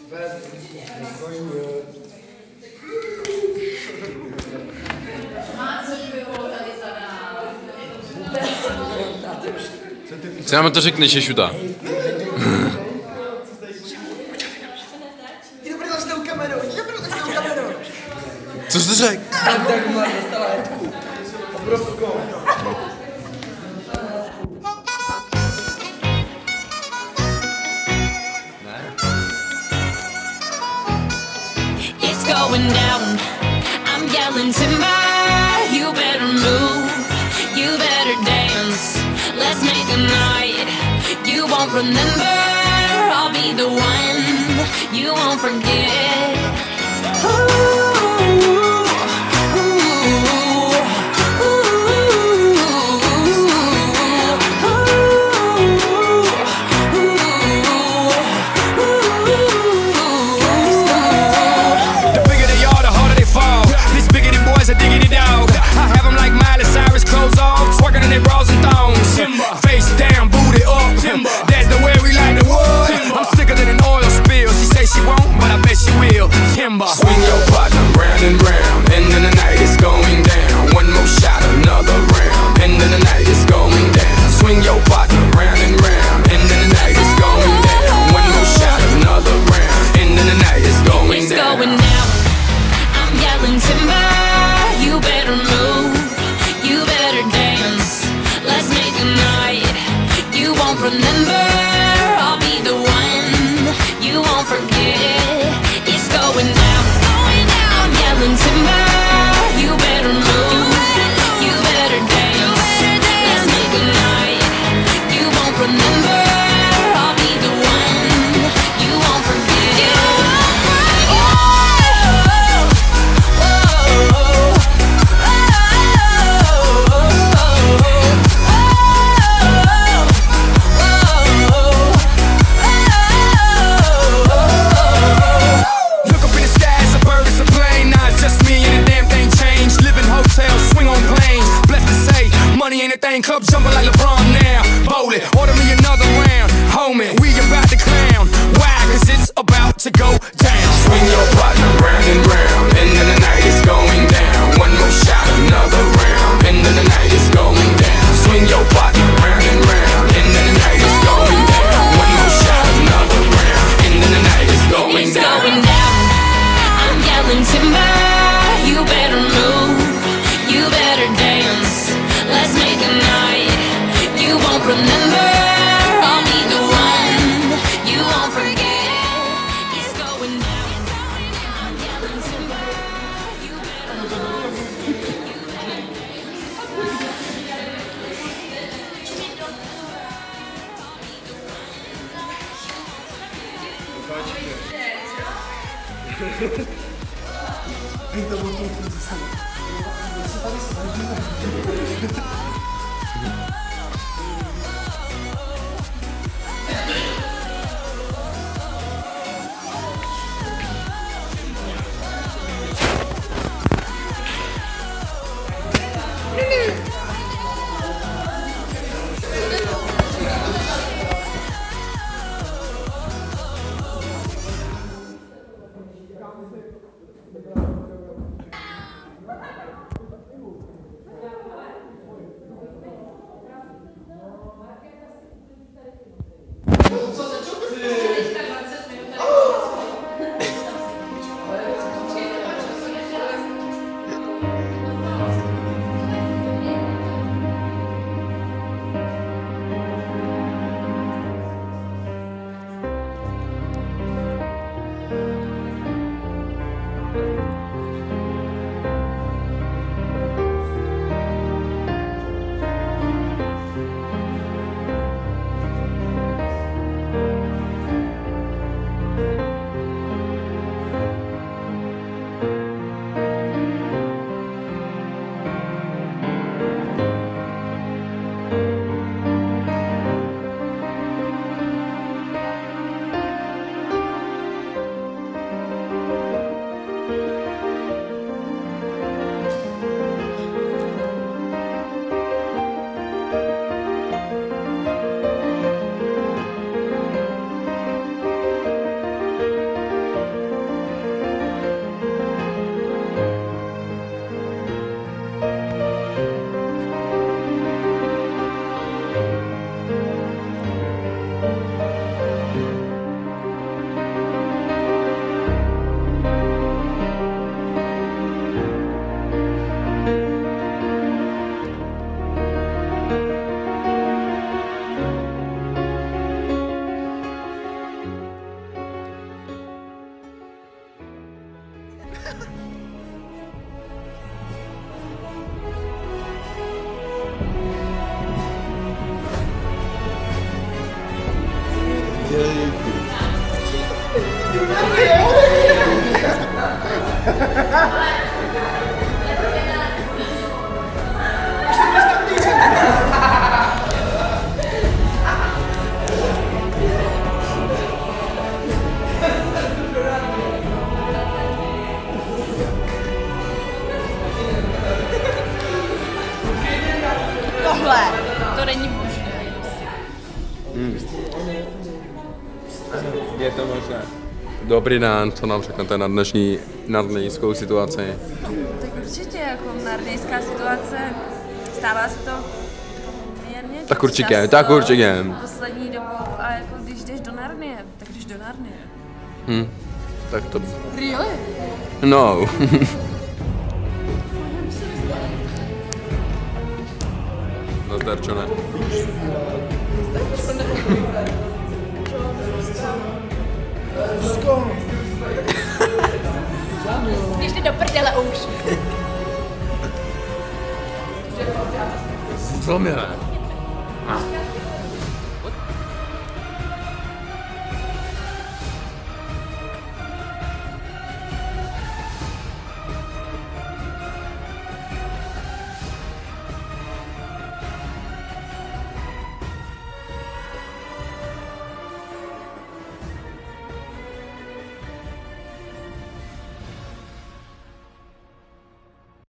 Třeba to řekneš, že šuta. Co jsi řekl? It's going down, I'm yelling timber. You better move, you better dance. Let's make a night you won't remember. I'll be the one you won't forget. A diggity dog. I have them like Miley Cyrus, clothes off, twerking in their bras and thongs. Timber. Face down, booty up. Timber. That's the way we like the wood. Timber. I'm sicker than an oil spill. She say she won't, but I bet she will. Timber. Swing your partner round and round, and then the night is going down. One more shot, another round, and then the night is going down. Swing your partner round and round, and then the night is going down. One more shot, another round, and then the night is going it's down. Going down. I'm yelling timber. You better move, you better dance. Let's make a night you won't remember. I'll be the one you won't forget. It's going down, I'm yelling timber. You better move, you better dance. Let's make a night you won't remember. I'll be the one you won't forget. Money ain't a thing, club jumping like LeBron now. Bowl it, order me another round. Homie, we about to clown. Why? Cause it's about to go down. Swing your partner round and round, and then the night is going down. One more shot, another round, and then the night is going down. Swing your partner round and round, and then the night is going down. One more shot, another round, and then the night is going down. It's going down, I'm yelling timber. You better move, you better dance. Let's make a night you won't remember. I'll be the one you won't forget. It's going down, I'm yelling timber. You better move, you better Tohle, to není možné. Je to možné. Dobrý den, co nám řeknete na dnešní narnijskou situaci? Tak určitě, jako narnijská situace, stává se to poměrně Tak určitě, často tak určitě. poslední dobou a jako když jdeš do Narnie, tak jdeš do Narnie. Tak to... Really? No. Nazdar, čo ne? Běžte do prdele už. Co mi ne?